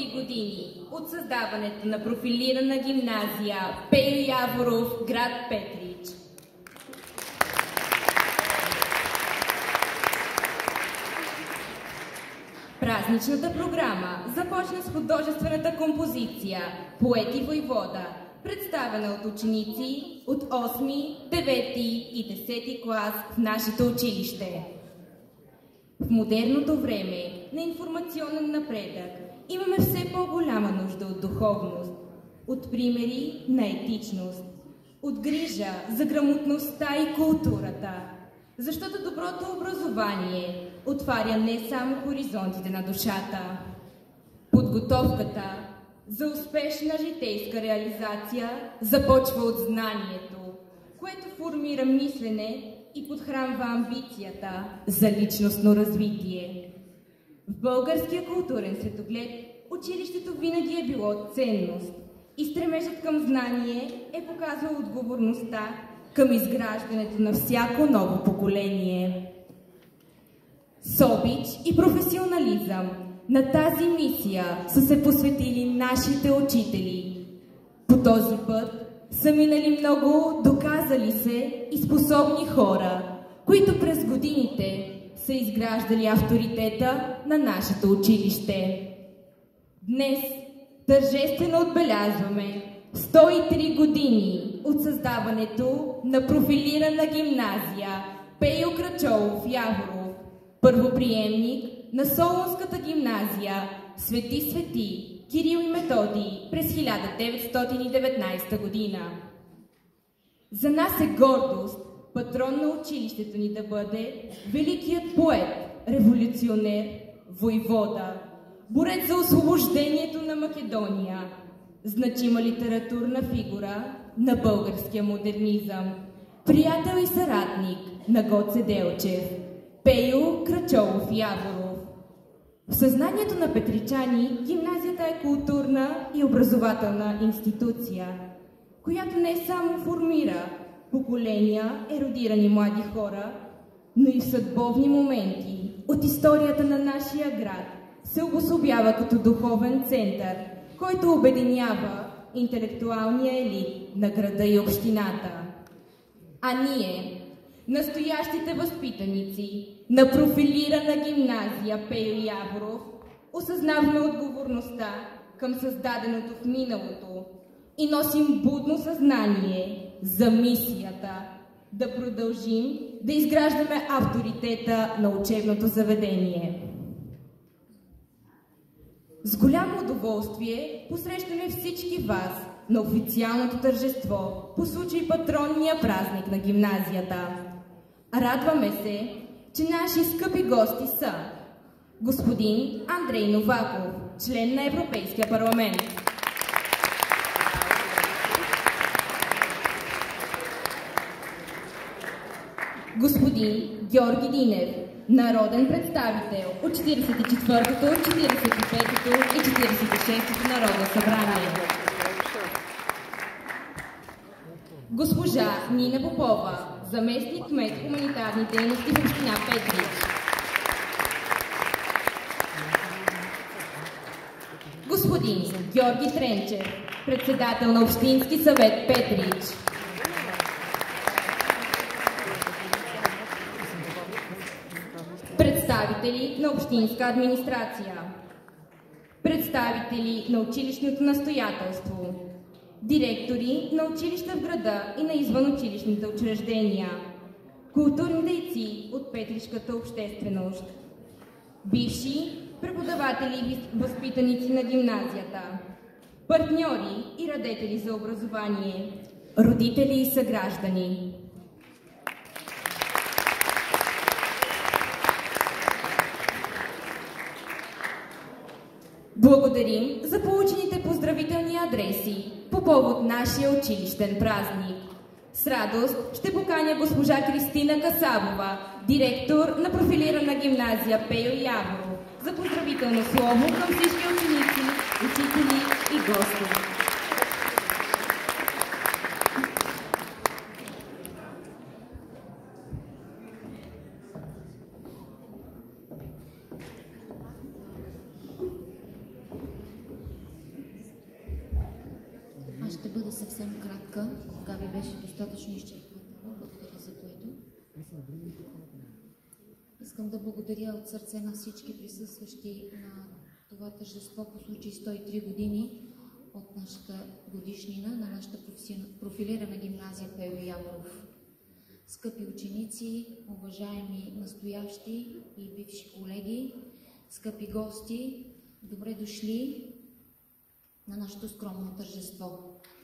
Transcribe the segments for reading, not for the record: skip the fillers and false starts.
103 години от създаването на профилирана гимназия Пейо Яворов, град Петрич. Празничната програма започна с художествената композиция «Поети войвода», представена от ученици от 8, 9 и 10 клас в нашето училище. В модерното време на информационен напредък имаме все по-голяма нужда от духовност, от примери на етичност, от грижа за грамотността и културата, защото доброто образование отваря не само хоризонтите на душата. Подготовката за успешна житейска реализация започва от знанието, което формира мислене и подхранва амбицията за личностно развитие. В българския културен светоглед училището винаги е било ценност и стремежът към знание е показвал отговорността към изграждането на всяко ново поколение. С обич и професионализъм на тази мисия са се посветили нашите учители. По този път са минали много доказали се и способни хора, които през годините са изграждали авторитета на нашето училище. Днес тържествено отбелязваме 103 години от създаването на профилирана гимназия Пейо Крачолов Яворов, първоприемник на Солунската гимназия Свети Кирил и Методий през 1919 година. За нас е гордост патрон на училището ни да бъде великият поет, революционер, войвода, борец за освобождението на Македония, значима литературна фигура на българския модернизъм, приятел и съратник на Гоце Делчев, Пейо Крачолов Яворов. В съзнанието на петричани гимназията е културна и образователна институция, която не само формира поколения ерудирани млади хора, но и в съдбовни моменти от историята на нашия град се обособява като духовен център, който обединява интелектуалния елит на града и общината. А ние, настоящите възпитаници на профилирана гимназия Пейо Яворов, осъзнаваме отговорността към създаденото в миналото и носим будно съзнание за мисията да продължим да изграждаме авторитета на учебното заведение. С голямо удоволствие посрещаме всички вас на официалното тържество по случай патронния празник на гимназията. Радваме се, че наши скъпи гости са господин Андрей Новаков, член на Европейския парламент, господин Георги Динев, народен представител от 44-то, 45-то и 46-то Народно събрание, госпожа Нина Попова, заместник-кмет хуманитарни дейности в община Петрич, господин Георги Тренчев, председател на Общински съвет Петрич, представители на общинска администрация, представители на училищното настоятелство, директори на училища в града и на извънучилищните учреждения, културни дейци от петришката общественост, бивши преподаватели и възпитаници на гимназията, партньори и радетели за образование, родители и съграждани. Благодарим за получените поздравителни адреси по повод нашия училищен празник. С радост ще поканя госпожа Кристина Касабова, директор на профилирана гимназия Пейо Яворов, за поздравително слово към всички ученици, учители и гости. Ще бъда съвсем кратка. Габи беше достатъчно изчерпателна. Благодаря за което. Искам да благодаря от сърце на всички присъстващи на това тържество по случай 103 години от нашата годишнина, на нашата профилирана гимназия Пейо Яворов. Скъпи ученици, уважаеми настоящи и бивши колеги, скъпи гости, добре дошли на нашето скромно тържество.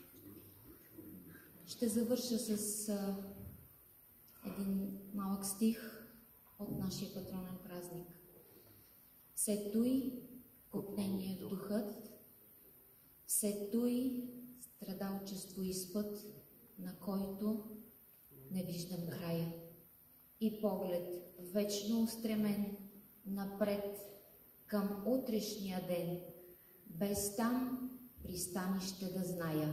Ще завърша с един малък стих от нашия патронен празник. Все туй копнение в духът, все туй страдалчество изпът, на който не виждам края. И поглед вечно устремен напред към утрешния ден, без там пристанище да зная.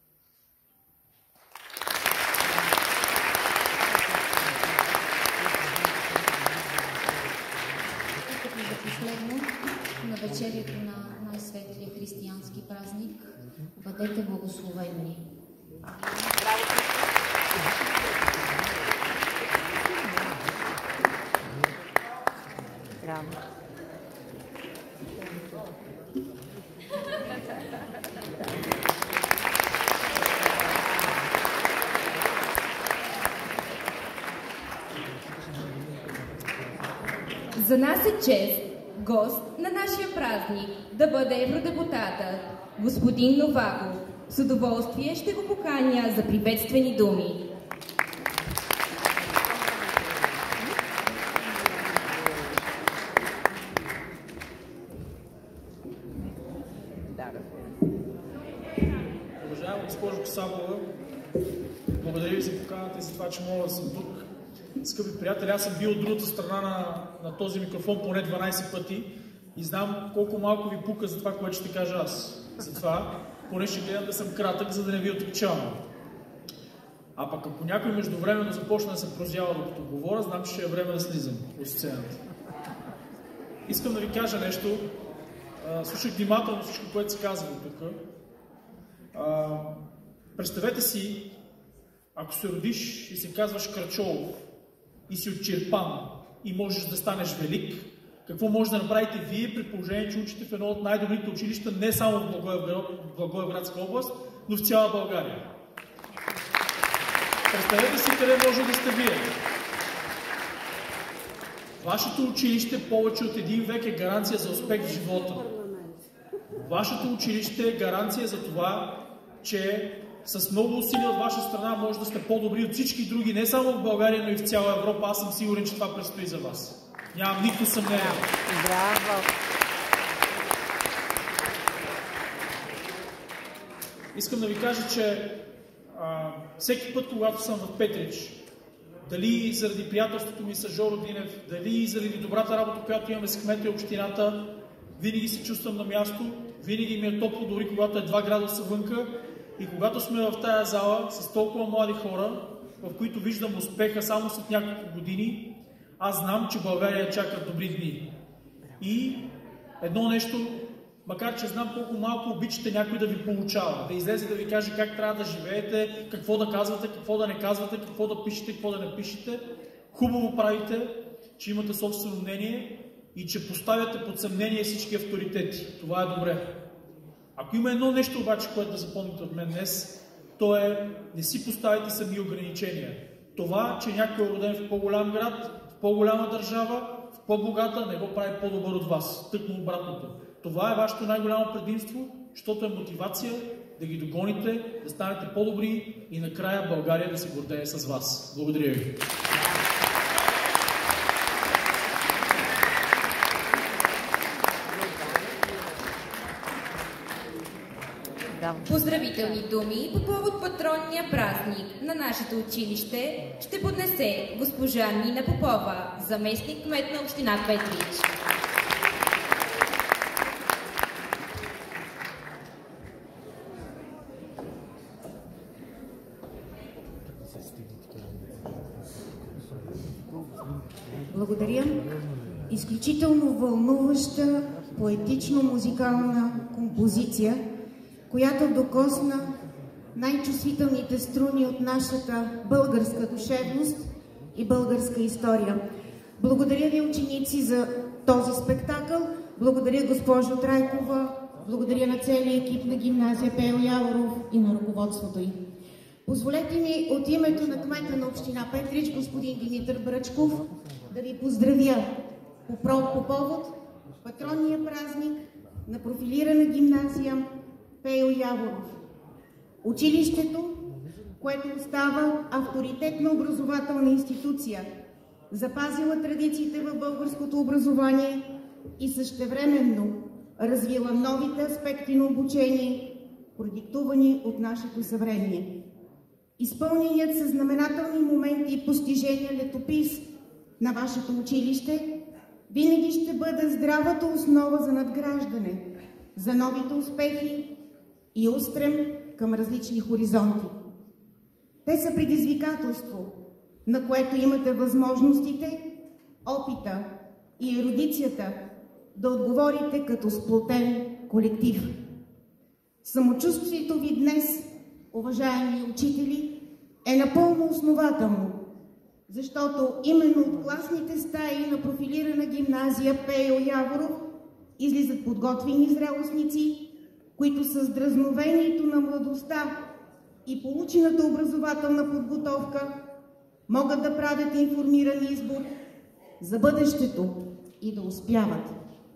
И за последно, на вечерието на най-светлия християнски празник, бъдете благословени. Браво! За нас е чест гост на нашия празник да бъде евродепутатът господин Новаков. С удоволствие ще го поканя за приветствени думи. Уважаема госпожо Касабова, благодаря ви за поканата и за това, че мога да съм тук. Скъпи приятели, аз съм бил от другата страна на този микрофон поне 12 пъти и знам колко малко ви пука за това, което ще кажа аз. Затова поне ще гледам да съм кратък, за да не ви отекчавам. А пък ако някой междувременно започне да се прозява докато говоря, знам, че ще е време да слизам от сцената. Искам да ви кажа нещо. Слушах внимателно всичко, което се казва тук. Представете си, ако се родиш и се казваш Крачолов и си от Чирпан и можеш да станеш велик, какво може да направите вие при положение, че учите в едно от най-добрите училища не само в Благоевградска област, но в цяла България? Представете си къде може да сте вие. Вашето училище повече от един век е гаранция за успех в живота. Вашето училище е гаранция за това, че с много усилия от ваша страна може да сте по-добри от всички други, не само в България, но и в цяла Европа. Аз съм сигурен, че това предстои за вас. Нямам никакво съмнение. Браво! Искам да ви кажа, че всеки път, когато съм в Петрич, дали заради приятелството ми с Жоро Динев, дали заради добрата работа, която имаме с кмета и общината, винаги се чувствам на място, винаги ми е топло, дори когато е 2 градуса вънка. И когато сме в тая зала с толкова млади хора, в които виждам успеха само след няколко години, аз знам, че България чакат добри дни. И едно нещо, макар че знам колко малко обичате някой да ви получава, да излезе да ви каже как трябва да живеете, какво да казвате, какво да не казвате, какво да пишете, какво да не пишете, хубаво правите, че имате собствено мнение и че поставяте под съмнение всички авторитети. Това е добре. Ако има едно нещо обаче, което да запомните от мен днес, то е не си поставите сами ограничения. Това, че някой е роден в по-голям град, в по-голяма държава, в по-богата, не го прави по-добър от вас. Тъкмо обратното. Това е вашето най-голямо предимство, защото е мотивация да ги догоните, да станете по-добри и накрая България да се гордее с вас. Благодаря ви. Поздравителни думи по повод патронния празник на нашето училище ще поднесе госпожа Нина Попова, заместник кмет на община Петрич. Благодаря. Изключително вълнуваща, поетично-музикална композиция, която докосна най-чувствителните струни от нашата българска душевност и българска история. Благодаря ви, ученици, за този спектакъл. Благодаря, госпожо Трайкова. Благодаря на целия екип на гимназия Пейо Яворов и на ръководството й. Позволете ми от името на кмета на община Петрич, господин Димитър Бръчков, да ви поздравя по повод патронния празник на профилирана гимназия Пейо Яворов. Училището, което остава авторитетна образователна институция, запазила традициите в българското образование и същевременно развила новите аспекти на обучение, продиктувани от нашето съвремие. Изпълненият със знаменателни моменти и постижения летопис на вашето училище винаги ще бъде здравата основа за надграждане, за новите успехи и устрем към различни хоризонти. Те са предизвикателство, на което имате възможностите, опита и ерудицията да отговорите като сплотен колектив. Самочувствието ви днес, уважаеми учители, е напълно основателно, защото именно от класните стаи на профилирана гимназия Пейо Яворов излизат подготвени зрелостници, които с дразновението на младостта и получената образователна подготовка могат да правят информиран избор за бъдещето и да успяват.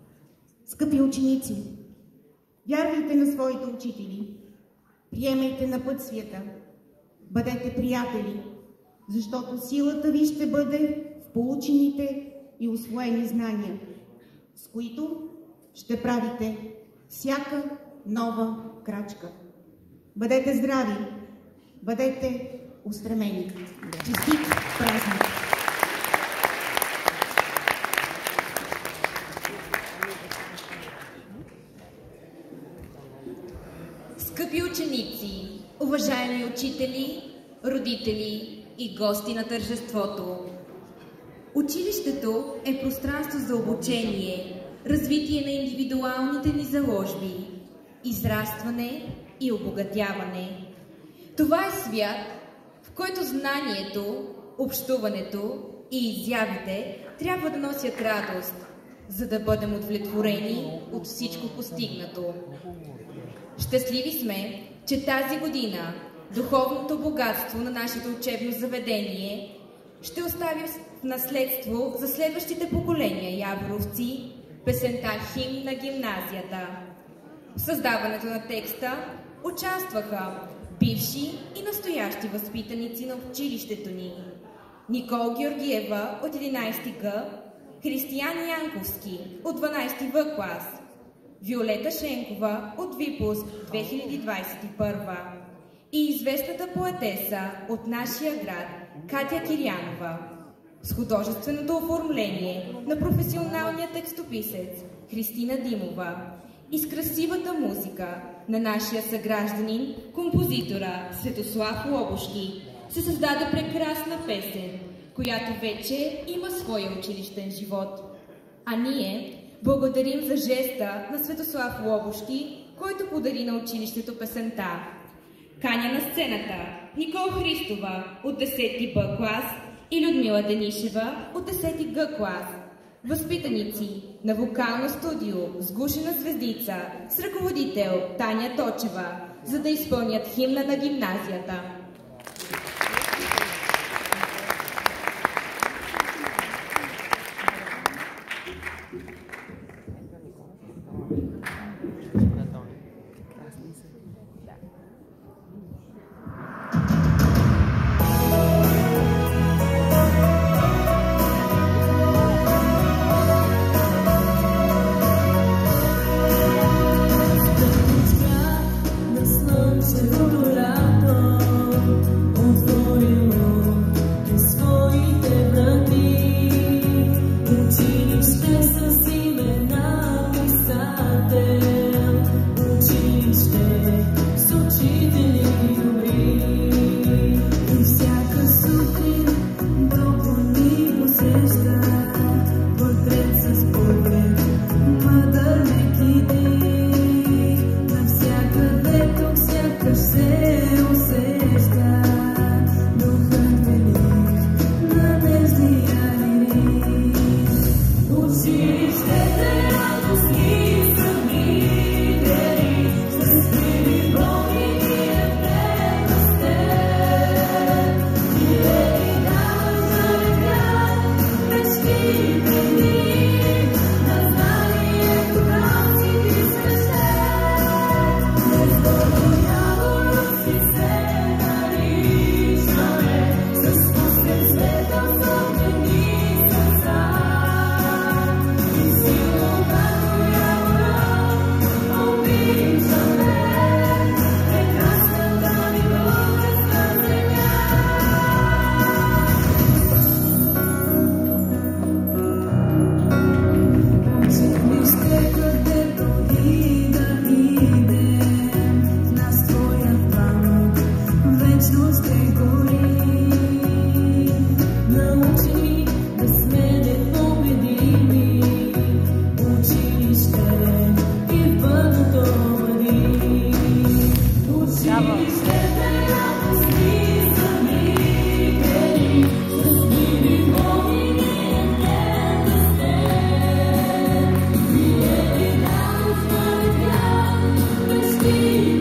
Скъпи ученици, вярвайте на своите учители, приемайте напътствията, бъдете приятели, защото силата ви ще бъде в получените и усвоени знания, с които ще правите всяка нова крачка. Бъдете здрави, бъдете устремени. Честит празник! Скъпи ученици, уважаеми учители, родители и гости на тържеството! Училището е пространство за обучение, развитие на индивидуалните ни заложби, израстване и обогатяване. Това е свят, в който знанието, общуването и изявите трябва да носят радост, за да бъдем удовлетворени от всичко постигнато. Щастливи сме, че тази година духовното богатство на нашето учебно заведение ще остави в наследство за следващите поколения яворовци песента «Химн на гимназията». В създаването на текста участваха бивши и настоящи възпитаници на училището ни: Никол Георгиева от 11 Г, Християн Янковски от 12 В клас, Виолета Шенкова от Випуск 2021 и известната поетеса от нашия град Катя Кирянова. С художественото оформление на професионалния текстописец Христина Димова и с красивата музика на нашия съгражданин, композитора Светослав Лобошки, се създаде прекрасна песен, която вече има своя училищен живот. А ние благодарим за жеста на Светослав Лобошки, който подари на училището песента. Каня на сцената Никол Христова от 10 Б клас и Людмила Денишева от 10 Г клас, възпитаници на вокално студио Сгушена звездица с ръководител Таня Точева, за да изпълнят химна на гимназията. Слънце до лято see.